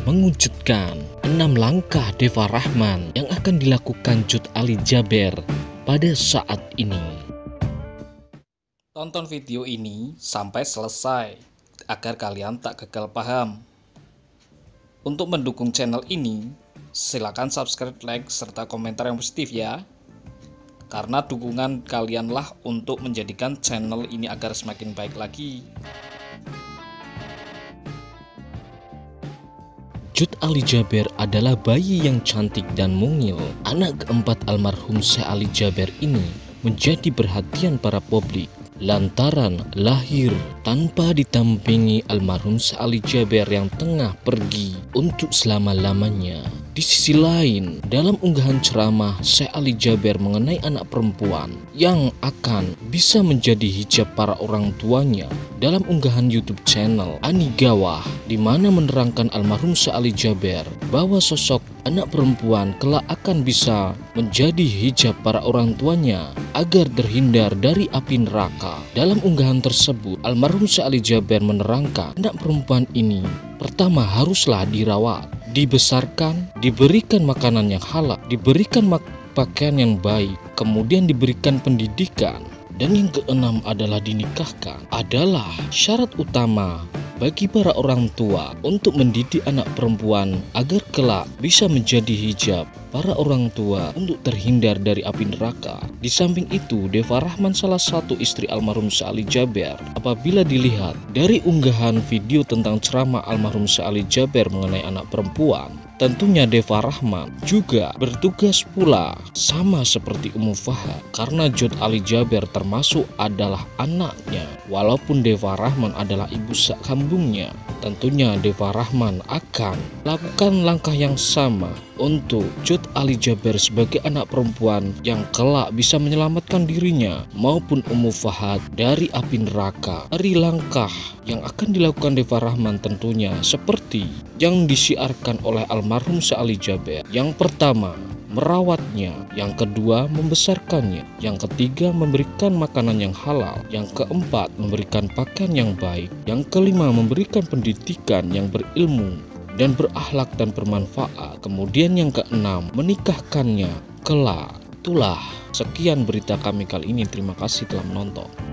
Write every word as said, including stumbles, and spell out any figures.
mengujudkan enam langkah Deva Rahman yang akan dilakukan Cut Ali Jaber pada saat ini. Tonton video ini sampai selesai agar kalian tak gagal paham. Untuk mendukung channel ini, silakan subscribe, like, serta komentar yang positif ya. Karena dukungan kalianlah untuk menjadikan channel ini agar semakin baik lagi. Cut Ali Jaber adalah bayi yang cantik dan mungil. Anak keempat almarhum Syekh Ali Jaber ini menjadi perhatian para publik lantaran lahir tanpa ditampingi almarhum Syekh Ali Jaber yang tengah pergi untuk selama-lamanya. Di sisi lain, dalam unggahan ceramah Syekh Ali Jaber mengenai anak perempuan yang akan bisa menjadi hijab para orang tuanya dalam unggahan YouTube channel Ani Gawah, di mana menerangkan almarhum Syekh Ali Jaber bahwa sosok anak perempuan kelak akan bisa menjadi hijab para orang tuanya agar terhindar dari api neraka. Dalam unggahan tersebut, almarhum Syekh Ali Jaber menerangkan anak perempuan ini pertama haruslah dirawat, dibesarkan, diberikan makanan yang halal, diberikan pakaian yang baik, kemudian diberikan pendidikan. Dan yang keenam adalah dinikahkan. Adalah syarat utama bagi para orang tua untuk mendidik anak perempuan agar kelak bisa menjadi hijab para orang tua untuk terhindar dari api neraka. Di samping itu, Deva Rahman salah satu istri almarhum Syekh Ali Jaber. Apabila dilihat dari unggahan video tentang ceramah almarhum Syekh Ali Jaber mengenai anak perempuan, tentunya Deva Rahman juga bertugas pula sama seperti Ummu Fahad, karena Cut Ali Jaber termasuk adalah anaknya. Walaupun Deva Rahman adalah ibu kandungnya, tentunya Deva Rahman akan lakukan langkah yang sama untuk Cut Ali Jaber sebagai anak perempuan yang kelak bisa menyelamatkan dirinya maupun Ummu Fahad dari api neraka. Dari langkah yang akan dilakukan Deva Rahman tentunya seperti yang disiarkan oleh almarhum Syekh Ali Jaber. Yang pertama, merawatnya. Yang kedua, membesarkannya. Yang ketiga, memberikan makanan yang halal. Yang keempat, memberikan pakaian yang baik. Yang kelima, memberikan pendidikan yang berilmu dan berakhlak dan bermanfaat. Kemudian yang keenam, menikahkannya kelak. Itulah sekian berita kami kali ini. Terima kasih telah menonton.